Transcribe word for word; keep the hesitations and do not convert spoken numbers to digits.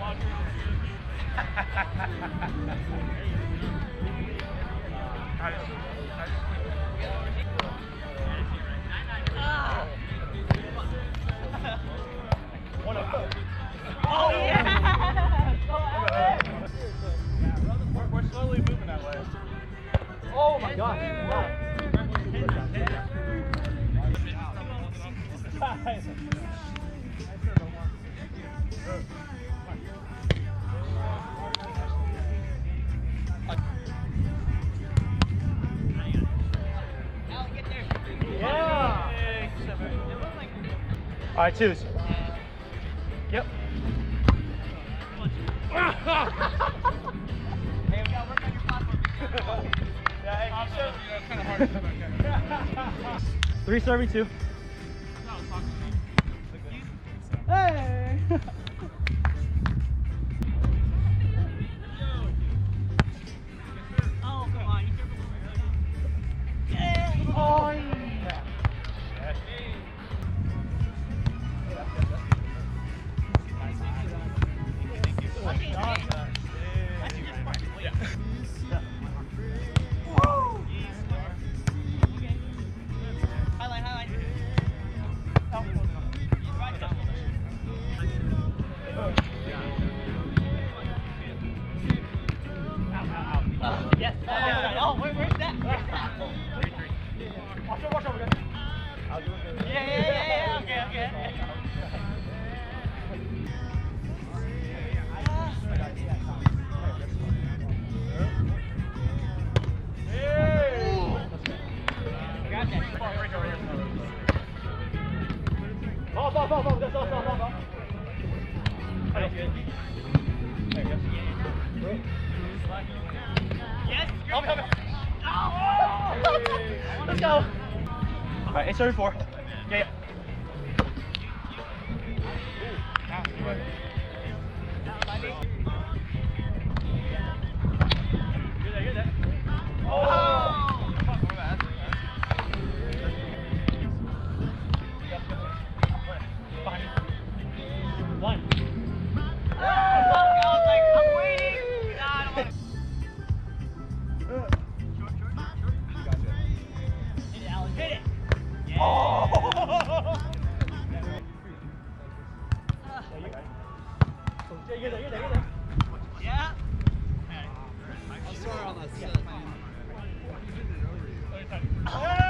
Oh yeah! We're slowly moving that way. Oh my gosh. Wow. Yeah. All right, twos. Yep. Hey, we gotta work on your platform. Yeah, hey, so, it's kind of hard to come back. Three serving two. Hey. Oh, come on. Oh yeah. Highlight, highlight. Yes. Oh, where, where's that? Watch out, watch out, guys. Yeah, yeah, yeah, yeah. Okay, okay. Ball, ball, ball, ball. That's all, ball, ball, ball. There you go. Yes. Help me, help me. Oh! Let's go. All right, eight serving four. Yeah, yeah. You're there, you're there. Oh! One. I was like, I'm waiting. Nah, I don't want to. Short, short, short. Hit it, Alex. Hit it. Yeah. Oh! Yeah, you're there, you're there, you're there. Yeah. I'll start on that set. Hey!